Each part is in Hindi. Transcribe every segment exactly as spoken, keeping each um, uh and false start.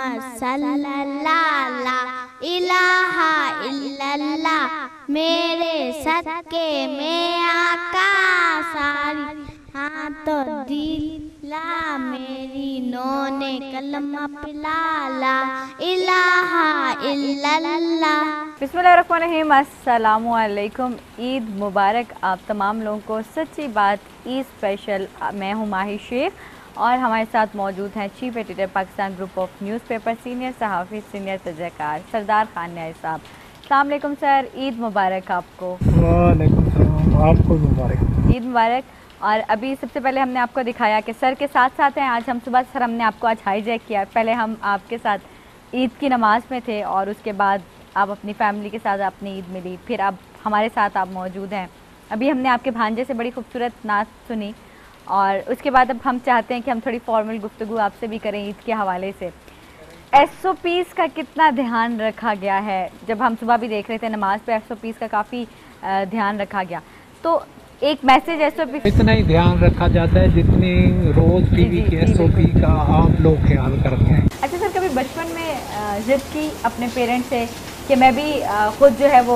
मोहम्मद सल्लल्लाहु ला इलाहा इल्लल्लाह, मेरे सदके में आका सारी हाँ तो दिला मेरी नोने कलमा पिला ला इलाहा इल्लल्लाह। बिस्मिल्लाहिर्रहमानिर्रहीम, अस्सलामु अलैकुम। ईद मुबारक आप तमाम लोगों को। सच्ची बात ईद स्पेशल। मैं हूँ माही शेख और हमारे साथ मौजूद हैं chief editor Pakistan group of newspaper, senior सहाफ़ी, सीनियर तजज़ियाकार सरदार खान न्याज़ी साहब। अस्सलाम वालेकुम सर, ईद मुबारक आपको। वालेकुम सलाम, आपको मुबारक। ईद मुबारक। और अभी सबसे पहले हमने आपको दिखाया कि सर के साथ साथ हैं। आज हम सुबह सर हमने आपको आज हाईजैक किया। पहले हम आपके साथ ईद की नमाज़ में थे और उसके बाद आप अपनी फैमिली के साथ अपनी ईद मिली, फिर अब हमारे साथ आप मौजूद हैं। अभी हमने आपके भांजे से बड़ी खूबसूरत नात सुनी और उसके बाद अब हम चाहते हैं कि हम थोड़ी फॉर्मल गुफ्तगू आपसे भी करें ईद के हवाले से। एस ओ पीज़ का कितना ध्यान रखा गया है? जब हम सुबह भी देख रहे थे नमाज पे एस ओ पीज़ का काफ़ी ध्यान रखा गया, तो एक मैसेज एस ओ पी इतना ही ध्यान रखा जाता है जितनी रोज़ टीवी के एस ओ पी का आप लोग ख्याल करते हैं। अच्छा सर, कभी बचपन में जिद की अपने पेरेंट्स से कि मैं भी खुद जो है वो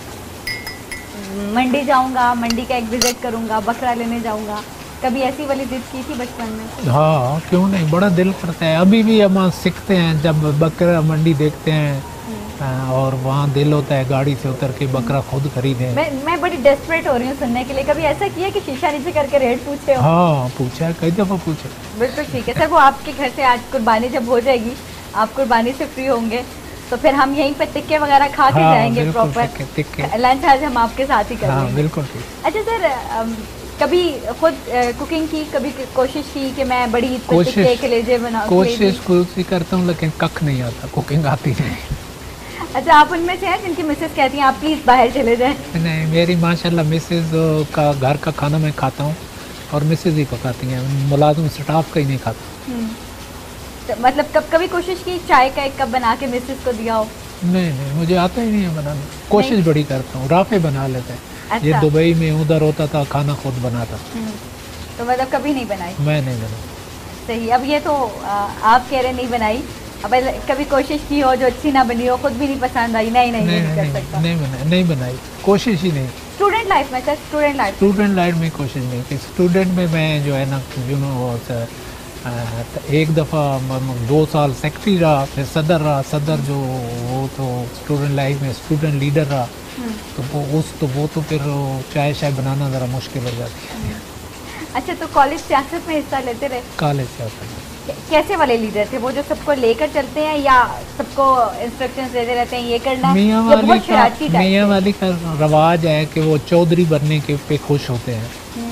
मंडी जाऊंगा, मंडी का एक विज़िट करूंगा, बकरा लेने जाऊंगा, कभी ऐसी वाली जिद की थी बचपन में? हाँ, क्यों नहीं, बड़ा दिल करता है। अभी भी हम सीखते हैं जब बकरा मंडी देखते हैं और वहाँ दिल होता है गाड़ी से उतर के बकरा खुद खरीदें। मैं मैं बड़ी डेस्परेट हो रही हूँ सुनने के लिए। कभी ऐसा किया कि शीशा नीचे करके रेट पूछे हो? हाँ, पूछा है, कई दफ़ा पूछा। बिल्कुल ठीक है सर। वो आपके घर से आज कुर्बानी जब हो जाएगी, आप कुर्बानी से फ्री होंगे, तो फिर हम यहीं पे टिक्के वगैरह खा के हाँ, जाएंगे प्रॉपर। लंच आज हम आपके साथ ही करेंगे। हाँ, बिल्कुल ठीक। अच्छा सर, कभी खुद कुकिंग की, कभी कोशिश की कि मैं बड़ी ईद पे टिक्के कलेजे बनाऊं? कोशिश कोशिश करता हूँ लेकिन कख नहीं आता, कुकिंग आती नहीं। अच्छा, आप उनमें से हैं जिनकी मिसेस कहती हैं आप प्लीज़ बाहर चले जाएं? नहीं, मेरी माशाल्लाह मिसेस का घर का खाना मैं खाता हूँ और मिसेस ही पकाती हैं, मुलाजिम स्टाफ का ही नहीं खाता। तो मतलब कब कभी कोशिश की चाय का एक कप बना के मिसेस को दिया हो? नहीं नहीं, मुझे आता ही नहीं है बनाना। कोशिश बड़ी करता हूँ, राफे बना लेते हैं। अच्छा। ये दुबई में उधर होता था, खाना खुद बनाता। तो मतलब कभी नहीं बनाई? मैं नहीं बनाई। सही। अब ये तो आप कह रहे नहीं बनाई, अब कभी कोशिश की हो जो अच्छी ना बनी हो, खुद भी नहीं पसंद आई? नहीं नहीं, नहीं, नहीं, नहीं कर सकता। नहीं बनाई, नहीं बनाई, कोशिश ही नहीं। स्टूडेंट लाइफ में sir, student life student life में कोशिश नहीं की। स्टूडेंट में मैं जो है ना, यू नो, एक दफ़ा दो साल सेक्रेटरी रहा, फिर सदर रहा। सदर जो वो तो स्टूडेंट लाइफ में स्टूडेंट लीडर रहा, तो वो उस तो वो तो फिर चाय शाय बनाना ज़रा मुश्किल हो जाती है। अच्छा, तो कॉलेज सियासत में हिस्सा लेते रहे? कॉलेज सियासत कैसे वाले लीडर थे वो, जो सबको लेकर चलते हैं या सबको इंस्ट्रक्शंस देते रहते हैं ये करना? मियाँ वाली का मियाँ वाली का रवाज है कि वो चौधरी बनने के पे खुश होते हैं।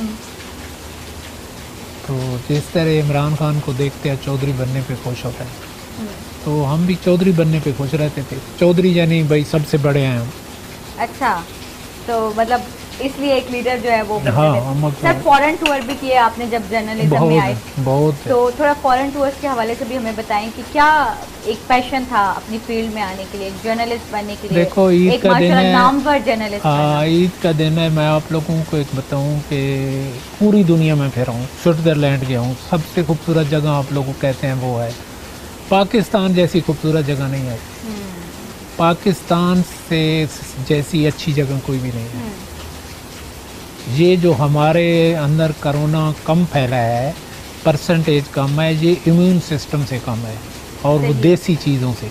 तो जिस तरह इमरान खान को देखते हैं चौधरी बनने पे खुश होता है, तो हम भी चौधरी बनने पे खुश रहते थे। चौधरी यानी भाई सबसे बड़े हैं हम। अच्छा, तो मतलब इसलिए एक लीडर जो है वो। हाँ, सर फॉरेन टूर भी किए आपने जब जर्नलिज्म में आए? बहुत। तो थोड़ा फॉरेन टूर्स के हवाले से भी हमें बताएं कि क्या एक पैशन था अपनी फील्ड में आने के लिए, जर्नलिस्ट बनने के लिए? देखो, ईद का दिन है, नामवर जर्नलिस्ट। हाँ, ईद का दिन है। मैं आप लोगों को एक बताऊं कि पूरी दुनिया में फिरा हूँ, स्विट्ज़रलैंड गया हूँ। सबसे खूबसूरत जगह आप लोग कहते हैं वो है पाकिस्तान। जैसी खूबसूरत जगह नहीं है पाकिस्तान से, जैसी अच्छी जगह कोई भी नहीं है। ये जो हमारे अंदर कोरोना कम फैला है, परसेंटेज कम है, ये इम्यून सिस्टम से कम है और वो देसी चीज़ों से,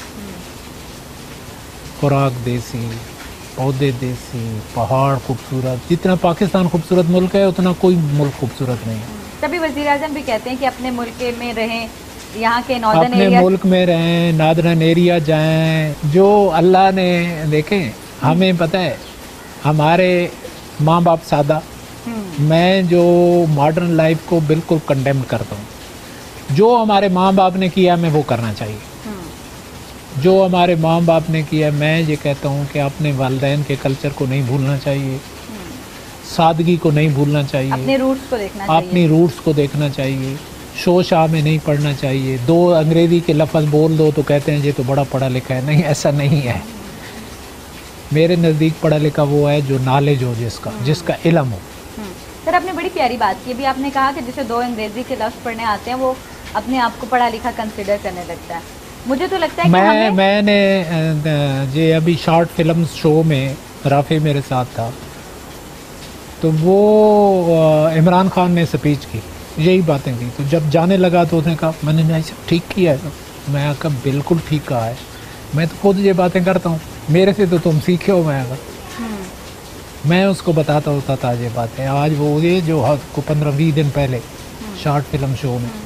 खुराक देसी, पौधे देसी, पहाड़ खूबसूरत। जितना पाकिस्तान खूबसूरत मुल्क है उतना कोई मुल्क खूबसूरत नहीं है। तभी वज़ीर आज़म भी कहते हैं कि अपने मुल्क में रहें, यहाँ के नॉर्दर्न अपने एरिया, मुल्क में रहें, नॉर्दर्न एरिया जाएं। जो अल्लाह ने, देखें हमें पता है हमारे माँ बाप सादा, मैं जो मॉडर्न लाइफ को बिल्कुल कंडेम करता हूँ। जो हमारे माँ बाप ने किया हमें वो करना चाहिए। जो हमारे माँ बाप ने किया, मैं ये कहता हूँ कि अपने वालिदैन के कल्चर को नहीं भूलना चाहिए, सादगी को नहीं भूलना चाहिए, अपने रूट्स को देखना चाहिए, अपनी रूट्स को देखना चाहिए। शो शाह में नहीं पढ़ना चाहिए। दो अंग्रेज़ी के लफ्ज़ बोल दो तो कहते हैं ये तो बड़ा पढ़ा लिखा है। नहीं, ऐसा नहीं है। मेरे नज़दीक पढ़ा लिखा वो है जो नॉलेज हो, जिसका जिसका इल्म हो। सर आपने बड़ी प्यारी बात की। अभी आपने कहा कि जिसे दो अंग्रेज़ी के लफ्ज़ पढ़ने आते हैं वो अपने आप को पढ़ा लिखा कंसिडर करने लगता है। मुझे तो लगता है कि मैं हमें मैंने अ, जे अभी शॉर्ट फिल्म शो में राफे मेरे साथ था, तो वो अ, इमरान खान ने स्पीच की, यही बातें की। तो जब जाने लगा तो उसने कहा, मैंने नहीं सब ठीक किया है। मैं कहा बिल्कुल ठीक कहा है, मैं तो खुद ये बातें करता हूँ, मेरे से तो तुम सीखे हो। मैं कहा मैं उसको बताता होता था ये बातें। आज वो ये जो को पंद्रह बीस दिन पहले शॉर्ट फिल्म शो में,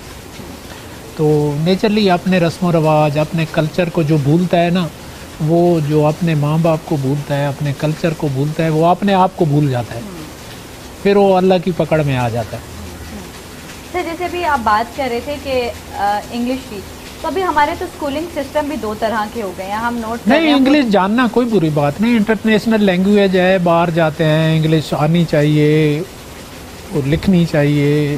तो नेचरली अपने रस्म रवाज, अपने कल्चर को जो भूलता है ना, वो जो अपने माँ बाप को भूलता है, अपने कल्चर को भूलता है, वो अपने आप को भूल जाता है, फिर वो अल्लाह की पकड़ में आ जाता है। सर जैसे अभी आप बात कर रहे थे कि इंग्लिश की, तो अभी हमारे तो स्कूलिंग सिस्टम भी दो तरह के हो गए हैं, हम नोट कर रहे नहीं, हैं। इंग्लिश जानना कोई बुरी बात नहीं, इंटरनेशनल लैंग्वेज है, बाहर जाते हैं इंग्लिश आनी चाहिए और लिखनी चाहिए,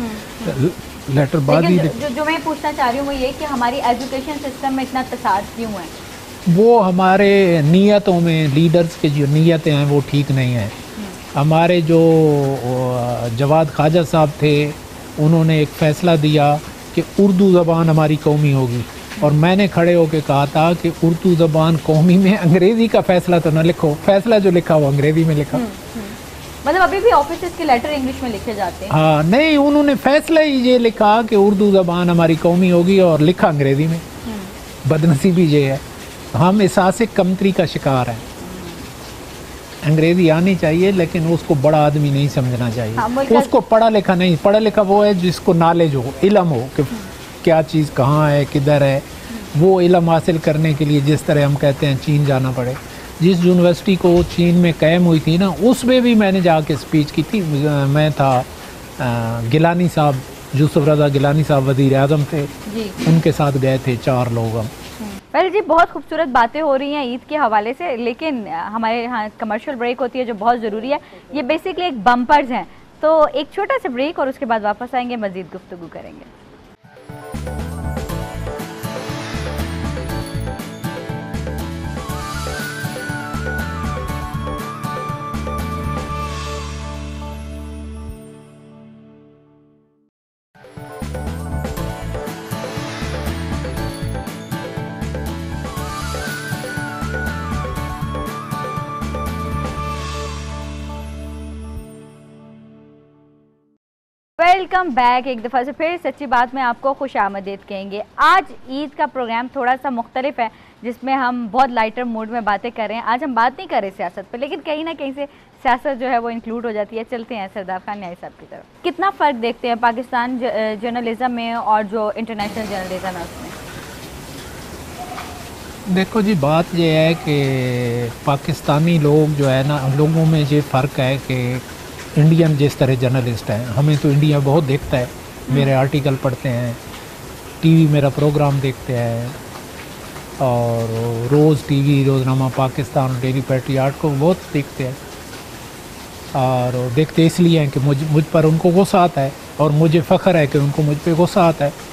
लेटरबाजी। लेकिन जो, जो जो मैं पूछना चाह रही हूँ वो ये कि हमारी एजुकेशन सिस्टम में इतना तसाद क्यों है? वो हमारे नीयतों में, लीडर्स की जो नीयतें हैं वो ठीक नहीं हैं। हमारे जो अ, जवाद ख्वाजा साहब थे, उन्होंने एक फ़ैसला दिया कि उर्दू ज़बान हमारी कौमी होगी, और मैंने खड़े होकर कहा था कि उर्दू ज़बान कौमी में अंग्रेज़ी का फ़ैसला तो ना लिखो, फ़ैसला जो लिखा वो अंग्रेज़ी में लिखा। मतलब अभी भी ऑफिसेस के लेटर इंग्लिश में लिखे जाते हैं। हाँ, नहीं, उन्होंने फ़ैसला ही ये लिखा कि उर्दू ज़बान हमारी कौमी होगी और लिखा अंग्रेज़ी में। बदनसीबी ये है, हम एहसास कमतरी का शिकार हैं। अंग्रेज़ी आनी चाहिए, लेकिन उसको बड़ा आदमी नहीं समझना चाहिए। हाँ, उसको पढ़ा लिखा नहीं, पढ़ा लिखा वो है जिसको नॉलेज हो, इल्म हो कि क्या चीज़ कहाँ है, किधर है। वो इल्म हासिल करने के लिए जिस तरह हम कहते हैं चीन जाना पड़े, जिस यूनिवर्सिटी को चीन में कायम हुई थी ना, उसमें भी मैंने जाके स्पीच की थी। मैं था, गिलानी साहब, यूसुफ रज़ा गिलानी साहब वज़ीर आज़म थे, उनके साथ गए थे, चार लोग हम। पहले जी बहुत खूबसूरत बातें हो रही हैं ईद के हवाले से, लेकिन हमारे यहाँ कमर्शियल ब्रेक होती है जो बहुत ज़रूरी है। ये बेसिकली एक बम्पर्स हैं, तो एक छोटा सा ब्रेक और उसके बाद वापस आएंगे, मज़ीद गुफ्तगू करेंगे। Welcome back. एक दफ़ा से फिर सच्ची बात में आपको खुश आमदीद कहेंगे। आज ईद का प्रोग्राम थोड़ा सा मुख्तलिफ है, जिसमें हम बहुत लाइटर मूड में बातें कर रहे हैं। आज हम बात नहीं कर रहे सियासत पे, लेकिन कहीं ना कहीं से सियासत जो है वो इंक्लूड हो जाती है। चलते हैं सरदार खान न्याई साहब की तरफ। कितना फ़र्क देखते हैं पाकिस्तान जर्नलिज्म में और जो इंटरनेशनल जर्नलिज्म है उसमें? देखो जी, बात यह है कि पाकिस्तानी लोग जो है ना, लोगों में ये फ़र्क है कि इंडियन जिस तरह जर्नलिस्ट हैं, हमें तो इंडिया बहुत देखता है, मेरे आर्टिकल पढ़ते हैं, टीवी मेरा प्रोग्राम देखते हैं, और रोज़ टीवी रोज़नामा पाकिस्तान, डेली पैट्रियाट को बहुत देखते हैं। और देखते इसलिए हैं कि मुझ मुझ पर उनको गुस्सा आता है, और मुझे फ़ख्र है कि उनको मुझ पे गुस्सा आता है।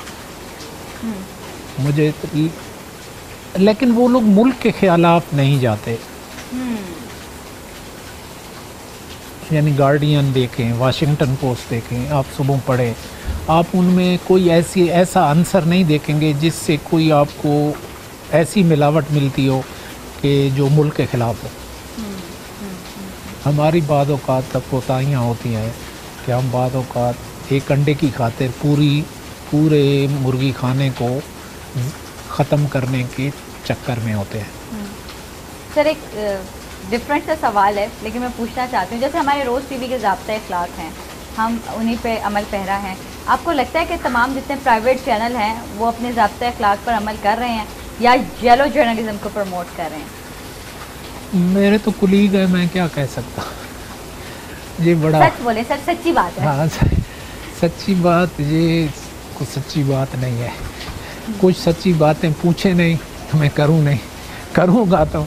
मुझे, लेकिन वो लोग मुल्क के ख़िलाफ़ नहीं जाते। यानी गार्डियन देखें, वाशिंगटन पोस्ट देखें, आप सुबह पढ़ें, आप उनमें कोई ऐसी ऐसा आंसर नहीं देखेंगे जिससे कोई आपको ऐसी मिलावट मिलती हो कि जो मुल्क के ख़िलाफ़ हो। हमारी बाद औक़ात तक कोताहियाँ होती हैं कि हम बाद औक़ात एक अंडे की खातिर पूरी पूरे मुर्गी खाने को ख़त्म करने के चक्कर में होते हैं। सर एक डिफरेंट सा सवाल है, लेकिन मैं पूछना चाहती हूँ, जैसे हमारे रोज़ टीवी के ज़ाब्ता अखलाक हैं, हम उन्हीं पे अमल पैरा हैं। आपको लगता है कि तमाम जितने प्राइवेट चैनल हैं वो अपने ज़ाब्ता अखलाक पर अमल कर रहे हैं या येलो जर्नलिज्म को प्रमोट कर रहे हैं? मेरे तो कुलीग है, मैं क्या कह सकता। ये बड़ा सच बोले सर, सच्ची बात है। हाँ, सच्ची बात, ये कुछ सच्ची बात नहीं है। कुछ सच्ची बातें पूछे नहीं तो मैं करूँ नहीं, करूँगा तो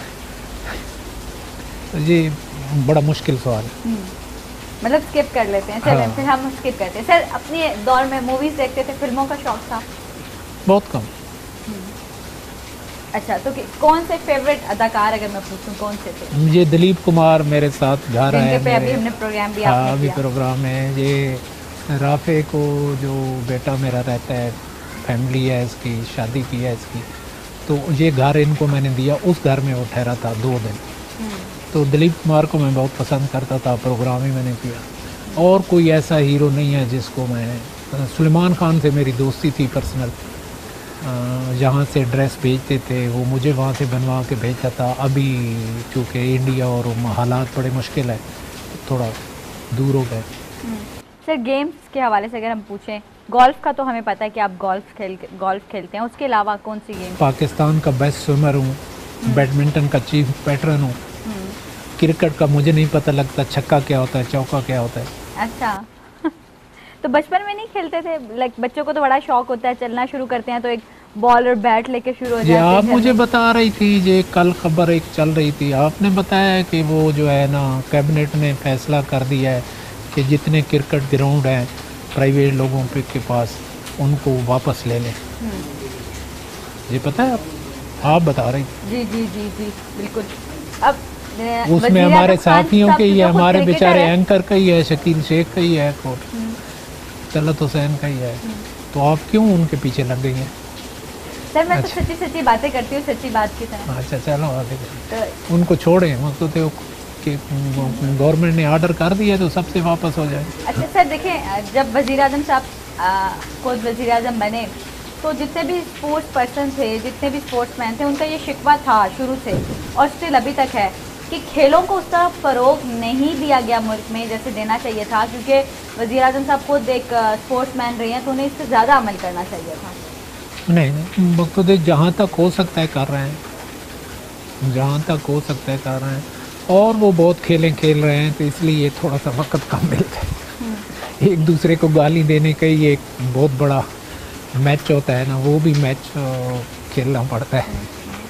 ये बड़ा मुश्किल सवाल है। मतलब स्किप कर लेते हैं। चलें, हाँ। फिर हम स्किप करते हैं। सर अपने दौर में मूवीज़ देखते थे, फिल्मों का शौक था? बहुत कम। अच्छा, तो कौन से फेवरेट अदाकार अगर मैं पूछूं कौन से थे? मुझे दिलीप कुमार मेरे साथ घर आए, पे अभी हमने प्रोग्राम भी हाँ अभी प्रोग्राम है। ये राफे को जो बेटा मेरा रहता है, फैमिली है इसकी, शादी की है इसकी, तो ये घर इनको मैंने दिया, उस घर में वो ठहरा था दो दिन। तो दिलीप कुमार को मैं बहुत पसंद करता था, प्रोग्राम ही मैंने किया। और कोई ऐसा हीरो नहीं है जिसको मैं, सलमान खान से मेरी दोस्ती थी पर्सनल, जहाँ से ड्रेस भेजते थे वो मुझे वहाँ से बनवा के भेजता था। अभी चूँकि इंडिया और हालात बड़े मुश्किल है, थोड़ा दूर हो गए। सर गेम्स के हवाले से अगर हम पूछें, गोल्फ का तो हमें पता है कि आप गोल्फ खेल गोल्फ खेलते हैं, उसके अलावा कौन सी गेम? पाकिस्तान का बेस्ट स्विमर हूँ, बैडमिंटन का चीफ पैटर्न हूँ, क्रिकेट का मुझे नहीं पता लगता छक्का क्या होता है, चौका क्या होता है। अच्छा तो बचपन में नहीं खेलते थे? लाइक बच्चों को तो बड़ा शौक होता है, चलना शुरू करते हैं तो एक बॉल और बैट लेके शुरू हो जाते हैं। आप मुझे बता रही थी, ये कल खबर एक चल रही थी, आपने बताया कि वो जो है ना कैबिनेट ने फैसला कर दिया है कि जितने क्रिकेट ग्राउंड हैं प्राइवेट लोगों पे के पास, उनको वापस ले लें। ये पता है आप आप बता रही? जी जी जी जी बिल्कुल। अब उसमें हमारे साथियों के ही है, हमारे बेचारे एंकर का ही है, शकील शेख का ही है, तलत हुसैन का ही है, तो आप क्यों उनके पीछे लग गई हैं? सर मैं अच्छा। तो सच्ची सच्ची बातें करती हूँ, सच्ची बात की तरह। अच्छा चलो आगे तो उनको छोड़ें, मतलब तो कि गवर्नमेंट ने ऑर्डर कर दिया तो सबसे वापस हो जाए। अच्छा सर देखें, जब वज़ीर आज़म साहब खुद वज़ीर आज़म बने तो जितने भी स्पोर्ट्स पर्सन थे, जितने भी स्पोर्ट्समैन थे, उनका ये शिकवा था शुरू से और स्टिल अभी तक है कि खेलों को उस तरह फ़रोग नहीं दिया गया मुल्क में जैसे देना चाहिए था, क्योंकि वज़ीर आज़म साहब खुद एक स्पोर्ट्समैन रहे हैं तो उन्हें इससे ज़्यादा अमल करना चाहिए था। नहीं नहीं वक्त तो जहाँ तक हो सकता है कर रहे हैं, जहाँ तक हो सकता है कर रहे हैं, और वो बहुत खेलें खेल रहे हैं तो इसलिए थोड़ा सा वक्त कम मिलता है। एक दूसरे को गाली देने का ही एक बहुत बड़ा मैच होता है ना, वो भी मैच खेलना पड़ता है।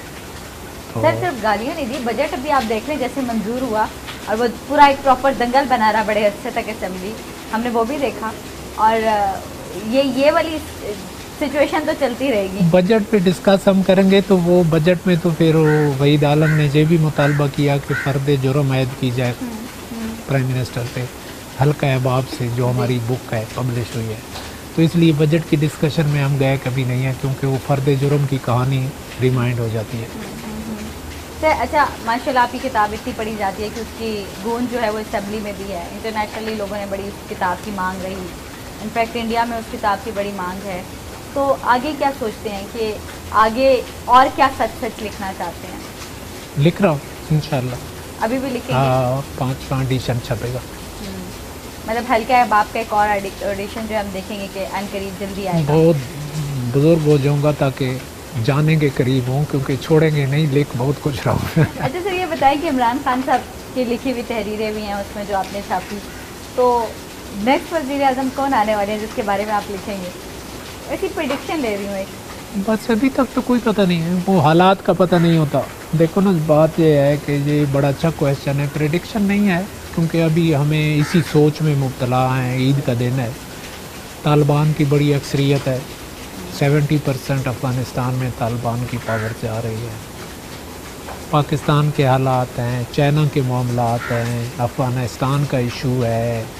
तो सर सिर्फ गालियाँ नहीं दी, बजट भी आप देख लें जैसे मंजूर हुआ और वो पूरा एक प्रॉपर दंगल बना रहा बड़े अच्छे तक असेंबली, हमने वो भी देखा। और ये ये वाली सिचुएशन तो चलती रहेगी। बजट पे डिस्कस हम करेंगे तो वो बजट में तो फिर वहीद आलम ने ये भी मुतालबा किया कि फ़र्द जुर्म ऐद की जाए प्राइम मिनिस्टर पे, हल्का अहबाब से, जो हमारी बुक है पब्लिश हुई है, तो इसलिए बजट की डिस्कशन में हम गए कभी नहीं है, क्योंकि वो फ़र्द जुर्म की कहानी रिमाइंड हो जाती है। सर अच्छा माशाल्लाह आपकी किताब इतनी पढ़ी जाती है कि उसकी गूंज जो है वो असेंबली में भी है, इंटरनेशनली लोगों ने बड़ी उस किताब की मांग रही, इनफैक्ट इंडिया में उस किताब की बड़ी मांग है। तो आगे क्या सोचते हैं कि आगे और क्या सच सच लिखना चाहते हैं? लिख रहा हूँ इंशाल्लाह, अभी भी लिखेंगे? हाँ, पाँचवा एडिशन छपेगा। मतलब हल्का है बाप का एक और एडिशन जो हम देखेंगे कि अनकरीब जल्दी आएगा। बहुत बुजुर्ग हो जाऊँगा ताकि जाने के करीब हूँ, क्योंकि छोड़ेंगे नहीं, लिख बहुत कुछ रहा हूँ। अच्छा सर ये बताएं कि इमरान खान साहब की लिखी हुई तहरीरें भी हैं उसमें जो आपने छापी, तो नेक्स्ट वज़ीर आज़म कौन आने वाले हैं जिसके बारे में आप लिखेंगे? ऐसी प्रेडिक्शन ले रही हूँ एक। बस अभी तक तो कोई पता नहीं है, वो हालात का पता नहीं होता। देखो ना, बात ये है कि ये बड़ा अच्छा क्वेश्चन है, प्रेडिक्शन नहीं है, क्योंकि अभी हमें इसी सोच में मुब्तला हैं। ईद का दिन है, तालिबान की बड़ी अक्सरियत है, सेवेंटी परसेंट अफ़गानिस्तान में तालिबान की पावर जा रही है। पाकिस्तान के हालात हैं, चाइना के मामलात हैं, अफ़गानिस्तान का इशू है,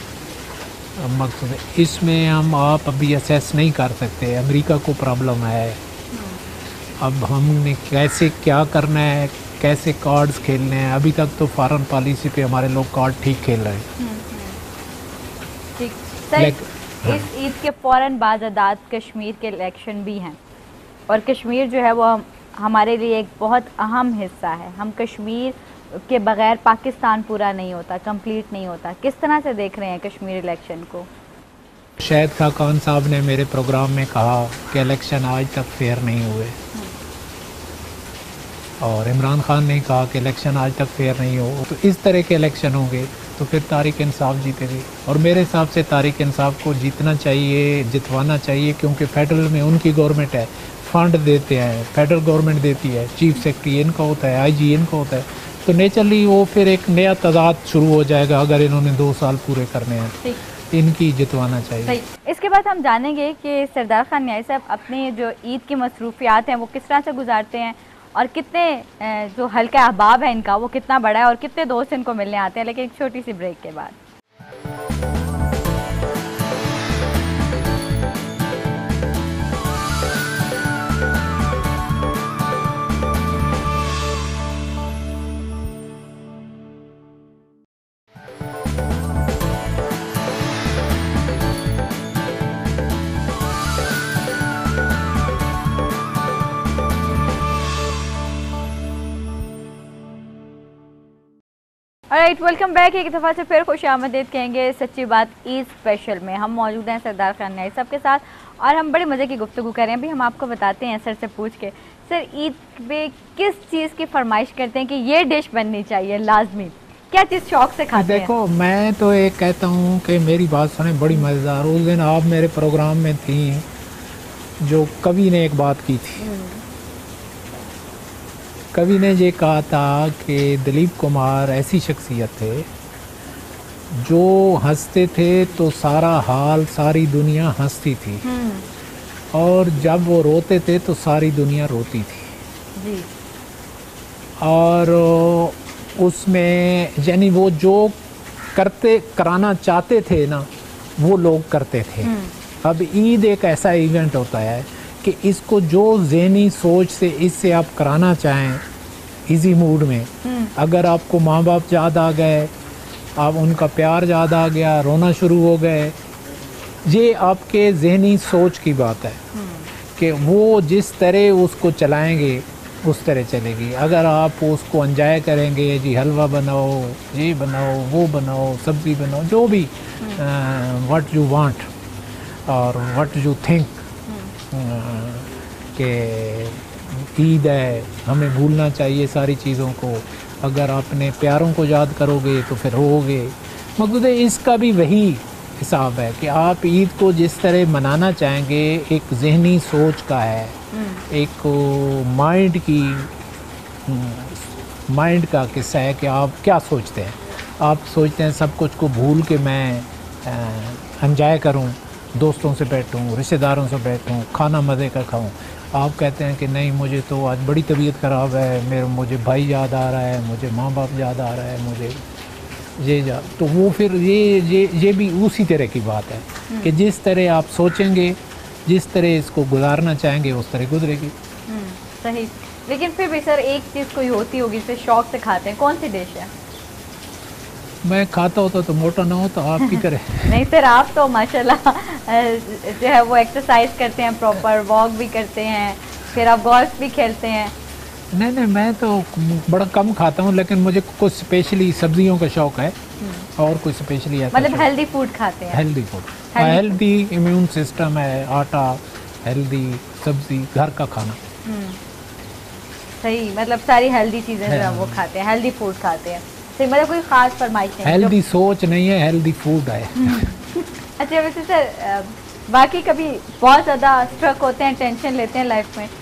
मकसद इसमें हम आप अभी असेस नहीं कर सकते। अमेरिका को प्रॉब्लम है, अब हमने कैसे क्या करना है, कैसे कार्ड्स खेलने हैं, अभी तक तो फॉरेन पॉलिसी पे हमारे लोग कार्ड ठीक खेल रहे हैं। ठीक सर, इस ईद के फ़ौरन बाद आज़ाद कश्मीर के इलेक्शन भी हैं और कश्मीर जो है वो हम, हमारे लिए एक बहुत अहम हिस्सा है। हम कश्मीर के बगैर पाकिस्तान पूरा नहीं होता, कंप्लीट नहीं होता। किस तरह से देख रहे हैं कश्मीर इलेक्शन को? शाहिद खान साहब ने मेरे प्रोग्राम में कहा कि इलेक्शन आज तक फेयर नहीं हुए, और इमरान खान ने कहा कि इलेक्शन आज तक फेयर नहीं हो, तो इस तरह के इलेक्शन होंगे तो फिर तारीक इंसाफ जीतेगी। और मेरे हिसाब से तारीक इंसाफ को जीतना चाहिए, जितवाना चाहिए, क्योंकि फेडरल में उनकी गवर्नमेंट है, फंड देते हैं, फेडरल गवर्नमेंट देती है, चीफ सेक्रेटरी इनका होता है, आईजी इनका होता है, तो नेचुरली वो फिर एक नया तजाद शुरू हो जाएगा अगर इन्होंने दो साल पूरे करने हैं। इनकी जितवाना चाहिए। इसके बाद हम जानेंगे कि सरदार खान न्याई साहब अपने जो ईद की मसरूफियात हैं वो किस तरह से गुजारते हैं और कितने जो हल्का अहबाब है इनका वो कितना बड़ा है और कितने दोस्त इनको मिलने आते हैं। लेकिन एक छोटी सी ब्रेक के बाद। Alright, welcome back. एक दफ़ा से फिर खुश आमदीद कहेंगे सच्ची बात ईद स्पेशल में। हम मौजूद हैं सरदार खान न्याई साहब के साथ और हम बड़े मज़े की गुफ्तगू कर रहे हैं। अभी हम आपको बताते हैं सर से पूछ के, सर ईद पे किस चीज़ की फरमाइश करते हैं कि ये डिश बननी चाहिए लाजमी, क्या चीज़ शौक से खाते हैं? देखो, मैं तो एक कहता हूँ कि मेरी बात सुने, बड़ी मज़ेदार। उस दिन आप मेरे प्रोग्राम में थी, जो कवि ने एक बात की थी। कवि ने ये कहा था कि दिलीप कुमार ऐसी शख्सियत थे जो हंसते थे तो सारा हाल सारी दुनिया हंसती थी, और जब वो रोते थे तो सारी दुनिया रोती थी जी। और उसमें यानी वो जो करते कराना चाहते थे ना, वो लोग करते थे। अब ईद एक ऐसा इवेंट होता है कि इसको जो ज़हनी सोच से इससे आप कराना चाहें इजी मूड में, अगर आपको माँ बाप याद आ गए, आप उनका प्यार याद आ गया, रोना शुरू हो गए, ये आपके ज़हनी सोच की बात है कि वो जिस तरह उसको चलाएंगे उस तरह चलेगी। अगर आप उसको एंजॉय करेंगे, जी हलवा बनाओ, ये बनाओ, वो बनाओ, सब्ज़ी बनाओ, जो भी व्हाट यू वांट और व्हाट यू थिंक कि ईद है, हमें भूलना चाहिए सारी चीज़ों को। अगर आपने प्यारों को याद करोगे तो फिर होगे। मकसद इसका भी वही हिसाब है कि आप ईद को जिस तरह मनाना चाहेंगे, एक ज़हनी सोच का है, एक माइंड की माइंड का किस्सा है कि आप क्या सोचते हैं। आप सोचते हैं सब कुछ को भूल के मैं एंजॉय करूं, दोस्तों से बैठूं, रिश्तेदारों से बैठूं, खाना मज़े का खाऊं। आप कहते हैं कि नहीं, मुझे तो आज बड़ी तबीयत ख़राब है, मेरे मुझे भाई याद आ रहा है, मुझे माँ बाप याद आ रहा है, मुझे ये याद, तो वो फिर ये ये ये भी उसी तरह की बात है कि जिस तरह आप सोचेंगे, जिस तरह इसको गुजारना चाहेंगे, उस तरह गुजरेगी। सही। लेकिन फिर भी सर एक चीज़ कोई होती होगी जिसे शौक से खाते हैं, कौन सी डिश है? मैं खाता होता तो मोटा ना होता आपकी तरह। नहीं सर, आप तो माशाल्लाह जो है वो एक्सरसाइज करते हैं, प्रॉपर वॉक भी करते हैं, फिर आप गोल्फ भी खेलते हैं। नहीं नहीं, मैं तो बड़ा कम खाता हूँ, लेकिन मुझे कुछ स्पेशली सब्जियों का शौक है और कुछ स्पेशली ऐसा मतलब हेल्दी फूड खाते हैं? Healthy food, healthy immune system है, आटा, हेल्दी सब्जी, घर का खाना। सही, मतलब सारी हेल्दी चीज़ें जो है वो खाते हैं, हेल्दी फूड खाते हैं। सही, मतलब कोई ख़ास फरमाइश नहीं? हेल्दी सोच नहीं है, हेल्दी फूड है। अच्छा, वैसे सर बाकी कभी बहुत ज़्यादा स्ट्रक होते हैं, टेंशन लेते हैं लाइफ में?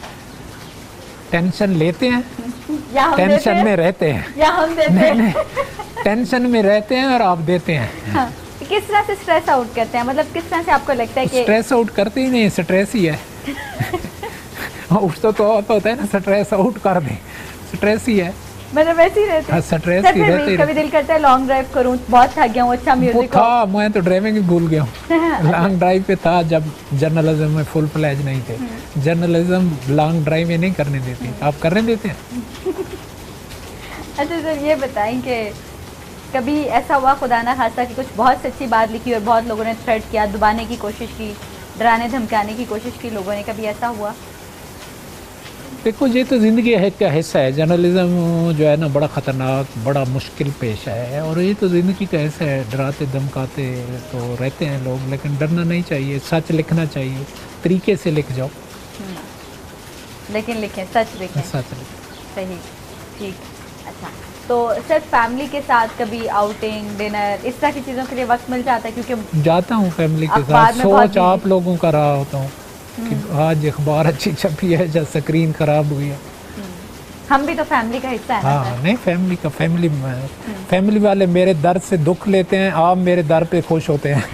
टेंशन लेते हैं या हम टेंशन देते हैं? में रहते हैं या हम देते नहीं, हैं? नहीं, टेंशन में रहते हैं और आप देते हैं। हाँ। किस तरह से स्ट्रेस आउट करते हैं, मतलब किस तरह से आपको लगता है कि स्ट्रेस आउट करते ही नहीं, स्ट्रेस ही है। उसको तो होता है ना, स्ट्रेस आउट कर दें, स्ट्रेस ही है, मतलब वैसे ही रहते हैं? स्ट्रेस सर ही फिर रहते भी ही कभी दिल करता है लॉन्ग ड्राइव करूं, बहुत थक गया हूं, अच्छा वो म्यूजिक था, मैं तो ड्राइविंग ही भूल गया हूँ। लॉन्ग ड्राइव पे था जब जर्नलिज्म में फुल फ्लैज नहीं थे। जर्नलिज्म लॉन्ग ड्राइव में नहीं करने देती, आप करने देते हैं। अच्छा सर, ये बताएं कि कभी ऐसा हुआ खुदा ना खास्ता कि कुछ बहुत सच्ची बात लिखी और बहुत लोगों ने थ्रेट किया, दबाने की कोशिश की, डराने धमकाने की कोशिश की लोगों ने, कभी ऐसा हुआ? देखो, ये तो ज़िंदगी है का हिस्सा है। जर्नलिज्म जो है ना, बड़ा ख़तरनाक, बड़ा मुश्किल पेशा है, और ये तो ज़िंदगी का हिस्सा है। डराते धमकाते तो रहते हैं लोग, लेकिन डरना नहीं चाहिए, सच लिखना चाहिए, तरीके से लिख जाओ, लेकिन लिखें, सच लिखें। सच लिखें। सही, ठीक। अच्छा, तो सर फैमिली के साथ कभी आउटिंग, डिनर, इस तरह की चीज़ों के लिए वक्त मिल जाता है? क्योंकि जाता हूँ फैमिली के अखबार साथ, में बहुत सोच आप लोगों का रहा होता हूँ कि आज अखबार अच्छी छपी है या स्क्रीन खराब हुई है। हम भी तो फैमिली का हिस्सा है ना हाँ, सर? नहीं, फैमिली का फैमिली फैमिली वाले मेरे दर्द से दुख लेते हैं, आप मेरे दर्द पे खुश होते हैं।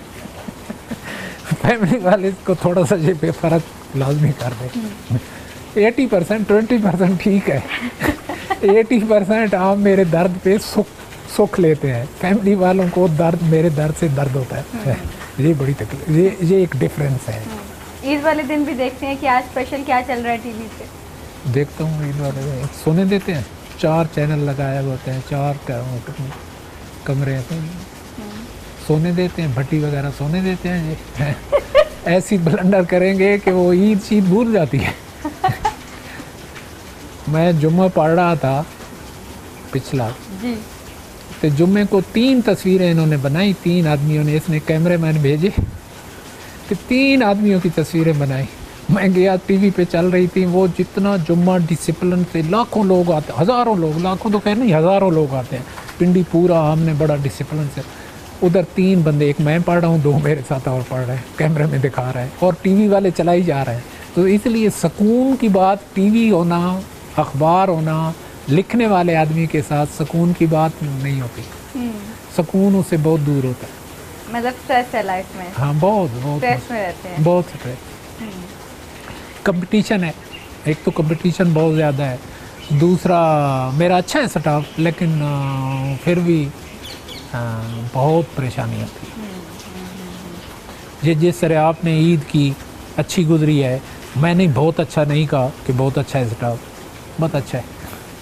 फैमिली वाले को थोड़ा सा ये बेफर्क लाजमी कर दे। एटी परसेंट ट्वेंटी परसेंट ठीक है, एटी परसेंट आप मेरे दर्द पे सुख सुख लेते हैं। फैमिली वालों को दर्द, मेरे दर्द से दर्द होता है। ये बड़ी तकलीफ, ये ये एक डिफरेंस है। ईद वाले दिन भी देखते हैं कि आज स्पेशल क्या चल रहा है टीवी पे? देखता हूँ ईद वाले दिन, सोने देते हैं, चार चैनल लगाए होते हैं, चार कमरे हैं, सोने देते हैं, भट्टी वगैरह सोने देते हैं। ये ऐसी ब्लंडर करेंगे कि वो ईद शीद भूल जाती है। मैं जुम्मा पढ़ रहा था पिछला, जी, तो जुम्मे को तीन तस्वीरें इन्होंने बनाई, तीन आदमियों ने, इसने कैमरामैन भेजे कि तीन आदमियों की तस्वीरें बनाई। मैं गया, टीवी पे चल रही थी वो, जितना जुम्मा डिसिप्लिन से, लाखों लोग आते, हज़ारों लोग, लाखों तो कह नहीं हज़ारों लोग आते हैं, पिंडी पूरा हमने बड़ा डिसिप्लिन से। उधर तीन बंदे, एक मैं पढ़ रहा हूँ, दो मेरे साथ और पढ़ रहे हैं, कैमरे में दिखा रहे हैं और टीवी वाले चलाई जा रहे हैं। तो इसलिए सुकून की बात, टीवी होना, अखबार होना, लिखने वाले आदमी के साथ सुकून की बात नहीं होती। सुकून उससे बहुत दूर होता है। मतलब स्ट्रेस है लाइफ में। हाँ, बहुत बहुत स्ट्रेस में रहते हैं, बहुत स्ट्रेस। कंपटीशन है, एक तो कंपटीशन बहुत ज़्यादा है, दूसरा मेरा अच्छा है स्टाफ, लेकिन आ, फिर भी आ, बहुत परेशानी होती है। ये जिस तरह आपने ईद की अच्छी गुजरी है, मैंने बहुत अच्छा नहीं कहा कि बहुत अच्छा है स्टाफ, बहुत अच्छा है।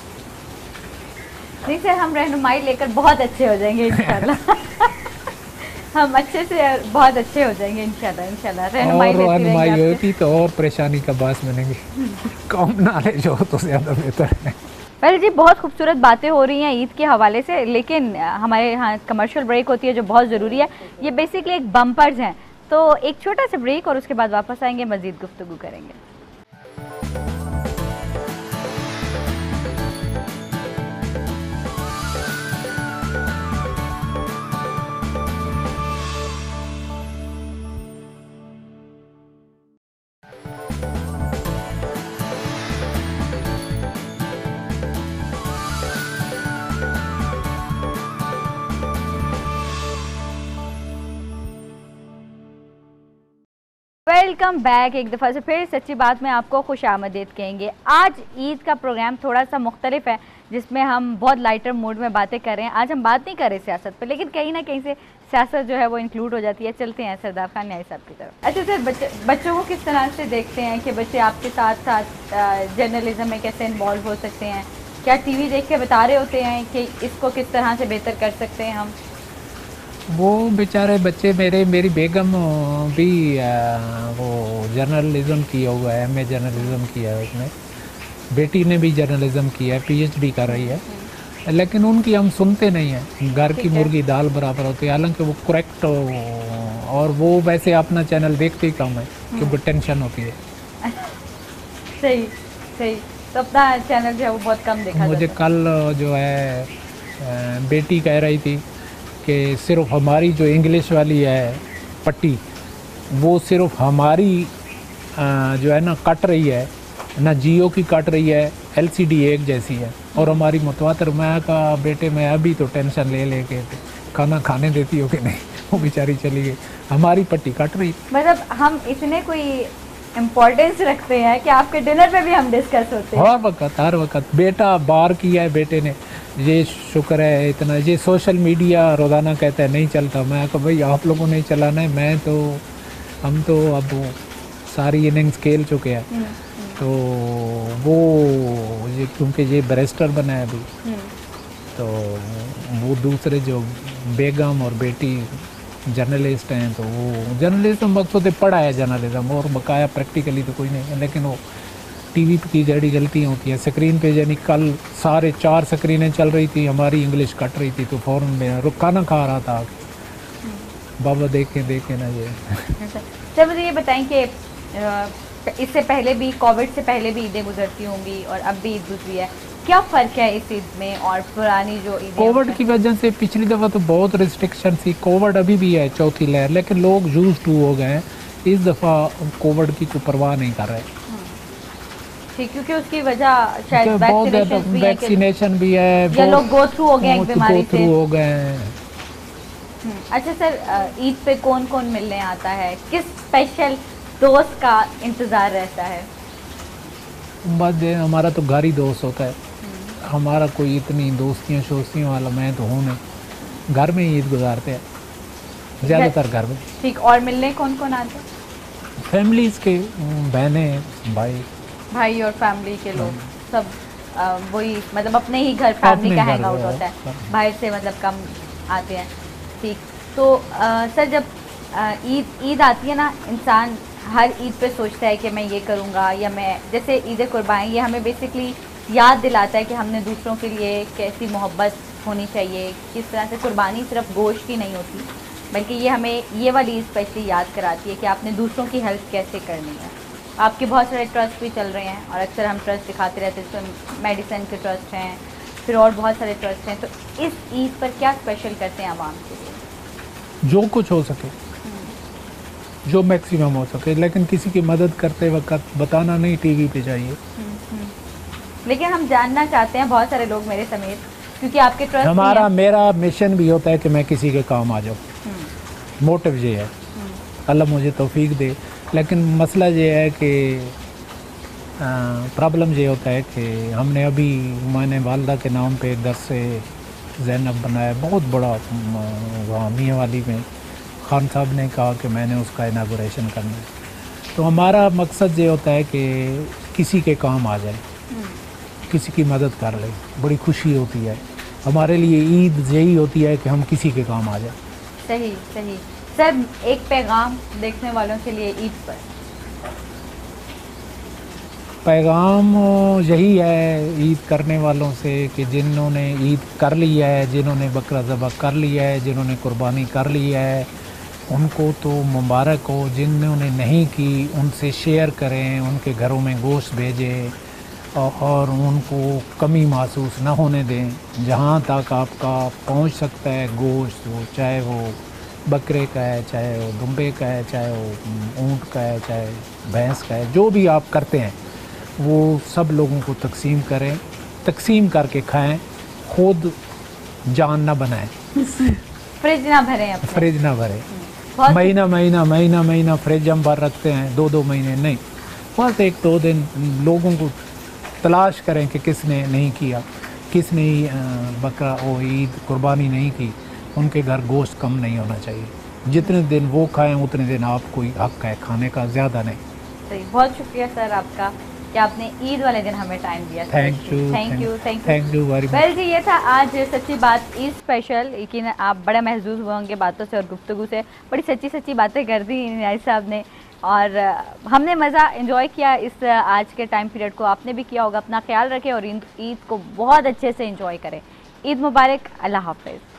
नहीं सर, हम रहनुमाई लेकर बहुत अच्छे हो जाएंगे इंशाल्लाह। हम अच्छे से बहुत अच्छे हो जाएंगे इंशाल्लाह इंशाल्लाह। रहनुमाई और रहनुमाई होती तो और परेशानी का बास बनेंगे। कम नॉलेज हो तो ज़्यादा बेहतर है। पहले जी बहुत खूबसूरत बातें हो रही हैं ईद के हवाले से, लेकिन हमारे यहाँ कमर्शियल ब्रेक होती है जो बहुत ज़रूरी है। ये बेसिकली एक बम्पर्स हैं, तो एक छोटा सा ब्रेक और उसके बाद वापस आएंगे, मज़ीद गुफ्तगू करेंगे। Welcome back. एक दफ़ा से फिर सच्ची बात में आपको खुश आमदीद कहेंगे। आज ईद का प्रोग्राम थोड़ा सा मुख्तलिफ है, जिसमें हम बहुत लाइटर मूड में बातें कर रहे हैं। आज हम बात नहीं कर रहे सियासत पे, लेकिन कहीं ना कहीं से सियासत जो है वो इंक्लूड हो जाती है। चलते हैं सरदार खान न्याई साहब की तरफ। अच्छा सर, बच्चे बच्चों को किस तरह से देखते हैं कि बच्चे आपके साथ साथ जर्नलिज्म में कैसे इन्वॉल्व हो सकते हैं? क्या टी वी देख के बता रहे होते हैं कि इसको किस तरह से बेहतर कर सकते हैं हम? वो बेचारे बच्चे मेरे, मेरी बेगम भी आ, वो जर्नलिज़्म किया हुआ है, एम ए जर्नलिज़्म किया है उसने, बेटी ने भी जर्नलिज़्म किया है, पी एच डी कर रही है, लेकिन उनकी हम सुनते नहीं हैं। घर की मुर्गी दाल बराबर होती है, हालांकि वो करेक्ट, और वो वैसे अपना चैनल देखते ही कम है क्योंकि टेंशन होती है। सही सही, तो अपना चैनल जो है वो बहुत कम देखा मुझे जाता है। कल जो है बेटी कह रही थी कि सिर्फ हमारी जो इंग्लिश वाली है पट्टी, वो सिर्फ हमारी जो है ना कट रही है ना, जियो की कट रही है, एल सी डी एक जैसी है, और हमारी मुतवातर। मैं कहा बेटे मैं अभी तो टेंशन ले लेके खाना खाने देती हो कि नहीं, वो बेचारी चली गई, हमारी पट्टी कट रही। मतलब हम इतने कोई इम्पोर्टेंस रखते हैं कि आपके डिनर पे भी हम डिस्कस होते हैं हर वक्त हर वक्त। बेटा बार किया है बेटे ने, ये शुक्र है इतना। ये सोशल मीडिया रोज़ाना कहता है नहीं चलता, मैं कहा भाई आप लोगों ने चलाना है, मैं तो हम तो अब सारी इनिंग्स खेल चुके हैं। तो वो ये क्योंकि ये बैरिस्टर बना है अभी, तो वो दूसरे जो बेगम और बेटी जर्नलिस्ट हैं, तो वो जर्नलिज्म मकसद पढ़ा है जर्नलिज्म, और बकाया प्रैक्टिकली तो कोई नहीं है। लेकिन वो टीवी की जड़ी गलतियाँ होती हैं स्क्रीन पे, यानी कल सारे चार स्क्रीनें चल रही थी, हमारी इंग्लिश कट रही थी, तो फ़ौरन में रुक खाना खा रहा था, बाबा देखे देखे ना ये। सर मुझे ये बताएं कि इससे पहले भी, कोविड से पहले भी ईदें गुजरती होंगी और अब भी ईद गुजरी है, क्या फ़र्क है इस ईद में और पुरानी जो ईद? कोविड की वजह से पिछली दफ़ा तो बहुत रिस्ट्रिक्शन थी, कोविड अभी भी है चौथी लहर, लेकिन लोग यूज टू हो गए हैं। इस दफ़ा कोविड की कोई परवाह नहीं कर रहे, ठीक, क्योंकि उसकी वजह शायद वैक्सीनेशन भी है, या लोग गो थ्रू हो गए बीमारी से, थ्रू हो गए। अच्छा सर, ईद पे कौन कौन मिलने आता है? किस स्पेशल दोस्त का इंतज़ार रहता है? बस हमारा तो घर ही दोस्त होता है, हमारा कोई इतनी दोस्तियाँ शोस्तियों वाला मैं तो हूँ नहीं, घर में ही ईद गुजारते हैं ज़्यादातर घर में। ठीक, और मिलने कौन कौन आते हैं? फैमिलीज़ के, बहनें, भाई भाई और फैमिली के लोग सब वही, मतलब अपने ही घर फैमिली का हैंग आउट होता है, बाहर से मतलब कम आते हैं। ठीक, तो आ, सर जब ईद ईद आती है ना, इंसान हर ईद पे सोचता है कि मैं ये करूँगा, या मैं जैसे ईद कुर्बानी, ये हमें बेसिकली याद दिलाता है कि हमने दूसरों के लिए कैसी मोहब्बत होनी चाहिए, किस तरह से कुर्बानी सिर्फ गोश्त की नहीं होती, बल्कि ये हमें ये वाली स्पेशली याद कराती है कि आपने दूसरों की हेल्प कैसे करनी है। आपके बहुत सारे ट्रस्ट भी चल रहे हैं और अक्सर हम ट्रस्ट दिखाते रहते हैं, जिसमें मेडिसिन के ट्रस्ट हैं, फिर और बहुत सारे ट्रस्ट हैं। तो इस ईद पर क्या स्पेशल करते हैं आवाम के लिए? जो कुछ हो सके, जो मैक्सिमम हो सके, लेकिन किसी की मदद करते वक्त बताना नहीं टीवी पे चाहिए। लेकिन हम जानना चाहते हैं, बहुत सारे लोग मेरे समेत, क्योंकि आपके ट्रस्ट हमारा मेरा मिशन भी होता है कि मैं किसी के काम आ जाऊँ, मोटिव ये है। अल्लाह मुझे तौफीक दे, लेकिन मसला ये है कि प्रॉब्लम ये होता है कि हमने अभी मैंने वालदा के नाम पे दर से ज़ैनब बनाया, बहुत बड़ा वहाँ मियाँ वाली में खान साहब ने कहा कि मैंने उसका इनागोरेशन करना है। तो हमारा मकसद ये होता है कि किसी के काम आ जाए, किसी की मदद कर ले, बड़ी खुशी होती है। हमारे लिए ईद यही होती है कि हम किसी के काम आ जाए। सही सही। सर, एक पैगाम देखने वालों के लिए ईद पर? पैगाम यही है ईद करने वालों से कि जिन्होंने ईद कर लिया है, जिन्होंने बकरा ज़बह कर लिया है, जिन्होंने कुर्बानी कर लिया है, उनको तो मुबारक हो। जिन्होंने नहीं की उनसे शेयर करें, उनके घरों में गोश्त भेजें और उनको कमी महसूस न होने दें। जहाँ तक आपका पहुँच सकता है गोश्त, वो चाहे वो बकरे का है, चाहे वो दुम्बे का है, चाहे वो ऊँट का है, चाहे भैंस का है, जो भी आप करते हैं वो सब लोगों को तकसीम करें, तकसीम करके खाएं, खुद जान ना बनाएं। फ्रिज ना भरें अपने। फ्रिज ना भरें। महीना महीना महीना महीना फ्रिज हम भर रखते हैं, दो दो महीने नहीं, बस एक दो दिन लोगों को तलाश करें कि किसने नहीं किया, किसने बकरा वो ईद कुर्बानी नहीं की, उनके घर गोश्त कम नहीं होना चाहिए। जितने दिन वो खाएं उतने दिन आपको हक है खाने का, ज़्यादा नहीं। सही, बहुत शुक्रिया सर आपका कि आपने ईद वाले दिन हमें टाइम दिया। Thank you thank you thank you thank you very much. Well जी, ये था आज सच्ची बात ईद स्पेशल। लेकिन आप बड़ा महसूस हुआ उनके बातों से और गुफ्तगू से, बड़ी सच्ची सच्ची बातें कर दी न्याज़ साहब ने और हमने मज़ा एंजॉय किया इस आज के टाइम पीरियड को। आपने भी किया होगा। अपना ख्याल रखें और ईद को बहुत अच्छे से एंजॉय करें। ईद मुबारक। अल्लाह हाफ़िज़।